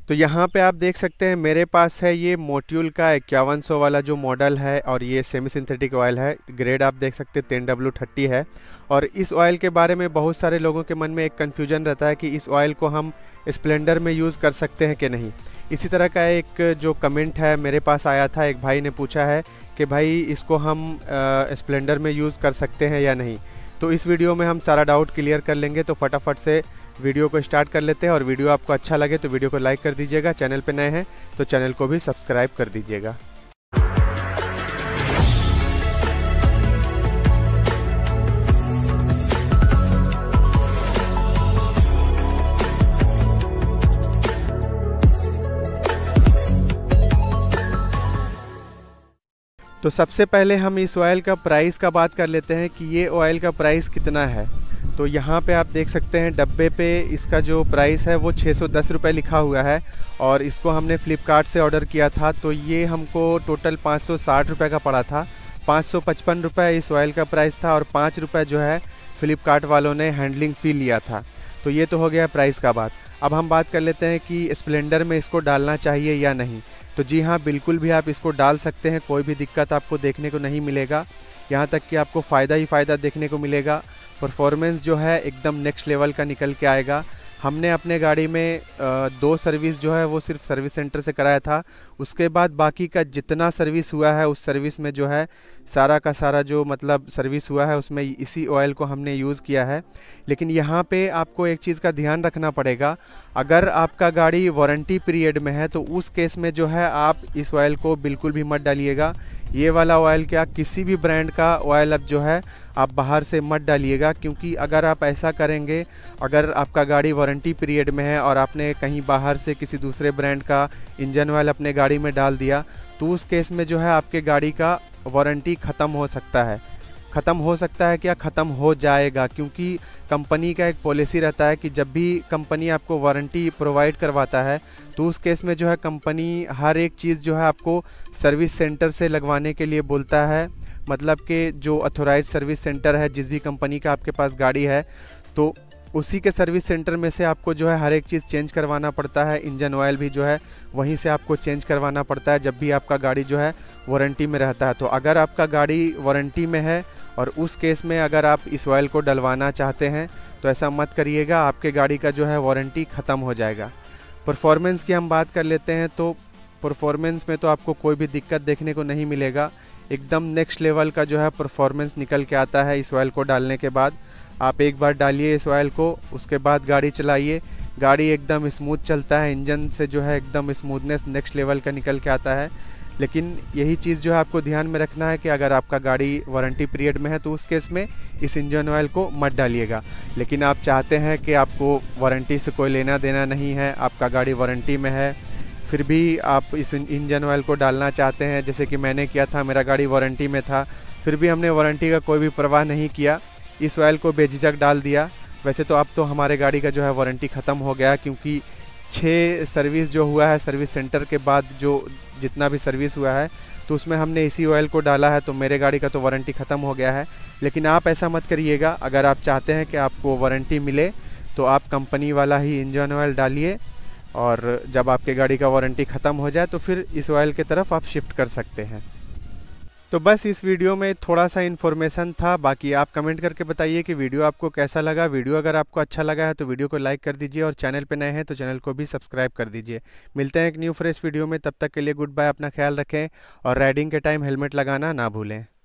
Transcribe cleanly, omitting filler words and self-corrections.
तो यहाँ पे आप देख सकते हैं मेरे पास है ये मोट्यूल का 5100 वाला जो मॉडल है, और ये सेमी सिंथेटिक ऑयल है। ग्रेड आप देख सकते हैं 10W30 है। और इस ऑयल के बारे में बहुत सारे लोगों के मन में एक कन्फ्यूजन रहता है कि इस ऑयल को हम स्प्लेंडर में यूज़ कर सकते हैं कि नहीं। इसी तरह का एक जो कमेंट है मेरे पास आया था, एक भाई ने पूछा है कि भाई इसको हम स्प्लेंडर में यूज़ कर सकते हैं या नहीं। तो इस वीडियो में हम सारा डाउट क्लियर कर लेंगे। तो फटाफट से वीडियो को स्टार्ट कर लेते हैं, और वीडियो आपको अच्छा लगे तो वीडियो को लाइक कर दीजिएगा। चैनल पे नए हैं तो चैनल को भी सब्सक्राइब कर दीजिएगा। तो सबसे पहले हम इस ऑयल का प्राइस का बात कर लेते हैं कि ये ऑयल का प्राइस कितना है। तो यहाँ पे आप देख सकते हैं डब्बे पे इसका जो प्राइस है वो 610 रुपये लिखा हुआ है, और इसको हमने फ़्लिपकार्ट से ऑर्डर किया था। तो ये हमको टोटल 560 रुपये का पड़ा था। 555 रुपये इस ऑयल का प्राइस था, और 5 रुपये जो है फ़्लिपकार्ट वालों ने हैंडलिंग फ़ी लिया था। तो ये तो हो गया प्राइस का बात। अब हम बात कर लेते हैं कि स्प्लेंडर में इसको डालना चाहिए या नहीं। तो जी हाँ, बिल्कुल भी आप इसको डाल सकते हैं, कोई भी दिक्कत आपको देखने को नहीं मिलेगा। यहाँ तक कि आपको फ़ायदा ही फ़ायदा देखने को मिलेगा। परफॉर्मेंस जो है एकदम नेक्स्ट लेवल का निकल के आएगा। हमने अपने गाड़ी में 2 सर्विस जो है वो सिर्फ सर्विस सेंटर से कराया था। उसके बाद बाकी का जितना सर्विस हुआ है उस सर्विस में जो है सारा का सारा जो मतलब सर्विस हुआ है उसमें इसी ऑयल को हमने यूज़ किया है। लेकिन यहाँ पे आपको एक चीज़ का ध्यान रखना पड़ेगा, अगर आपका गाड़ी वारंटी पीरियड में है तो उस केस में जो है आप इस ऑयल को बिल्कुल भी मत डालिएगा। ये वाला ऑयल क्या, किसी भी ब्रांड का ऑयल अब जो है आप बाहर से मत डालिएगा, क्योंकि अगर आप ऐसा करेंगे, अगर आपका गाड़ी वारंटी पीरियड में है और आपने कहीं बाहर से किसी दूसरे ब्रांड का इंजन ऑयल अपने गाड़ी में डाल दिया, तो उस केस में जो है आपके गाड़ी का वारंटी ख़त्म हो सकता है। ख़त्म हो सकता है क्या, ख़त्म हो जाएगा, क्योंकि कंपनी का एक पॉलिसी रहता है कि जब भी कंपनी आपको वारंटी प्रोवाइड करवाता है तो उस केस में जो है कंपनी हर एक चीज़ जो है आपको सर्विस सेंटर से लगवाने के लिए बोलता है। मतलब कि जो अथोराइज सर्विस सेंटर है, जिस भी कंपनी का आपके पास गाड़ी है, तो उसी के सर्विस सेंटर में से आपको जो है हर एक चीज़ चेंज करवाना पड़ता है। इंजन ऑयल भी जो है वहीं से आपको चेंज करवाना पड़ता है जब भी आपका गाड़ी जो है वारंटी में रहता है। तो अगर आपका गाड़ी वारंटी में है और उस केस में अगर आप इस ऑयल को डलवाना चाहते हैं तो ऐसा मत करिएगा, आपके गाड़ी का जो है वारंटी ख़त्म हो जाएगा। परफॉर्मेंस की हम बात कर लेते हैं। तो परफॉर्मेंस में तो आपको कोई भी दिक्कत देखने को नहीं मिलेगा। एकदम नेक्स्ट लेवल का जो है परफॉर्मेंस निकल के आता है इस ऑयल को डालने के बाद। आप एक बार डालिए इस ऑयल को, उसके बाद गाड़ी चलाइए, गाड़ी एकदम स्मूथ चलता है। इंजन से जो है एकदम स्मूथनेस नेक्स्ट लेवल का निकल के आता है। लेकिन यही चीज़ जो है आपको ध्यान में रखना है कि अगर आपका गाड़ी वारंटी पीरियड में है तो उस केस में इस इंजन ऑयल को मत डालिएगा। लेकिन आप चाहते हैं कि आपको वारंटी से कोई लेना देना नहीं है, आपका गाड़ी वारंटी में है, फिर भी आप इस इंजन ऑयल को डालना चाहते हैं, जैसे कि मैंने किया था, मेरा गाड़ी वारंटी में था, फिर भी हमने वारंटी का कोई भी परवाह नहीं किया, इस ऑयल को बेझिझक डाल दिया। वैसे तो अब तो हमारे गाड़ी का जो है वारंटी ख़त्म हो गया, क्योंकि 6 सर्विस जो हुआ है सर्विस सेंटर के बाद, जो जितना भी सर्विस हुआ है तो उसमें हमने इसी ऑयल को डाला है, तो मेरे गाड़ी का तो वारंटी ख़त्म हो गया है। लेकिन आप ऐसा मत करिएगा, अगर आप चाहते हैं कि आपको वारंटी मिले तो आप कंपनी वाला ही इंजन ऑयल डालिए, और जब आपके गाड़ी का वारंटी ख़त्म हो जाए तो फिर इस ऑयल की तरफ आप शिफ्ट कर सकते हैं। तो बस इस वीडियो में थोड़ा सा इन्फॉर्मेशन था। बाकी आप कमेंट करके बताइए कि वीडियो आपको कैसा लगा। वीडियो अगर आपको अच्छा लगा है तो वीडियो को लाइक कर दीजिए, और चैनल पे नए हैं तो चैनल को भी सब्सक्राइब कर दीजिए। मिलते हैं एक न्यू फ्रेश वीडियो में, तब तक के लिए गुड बाय, अपना ख्याल रखें और राइडिंग के टाइम हेलमेट लगाना ना भूलें।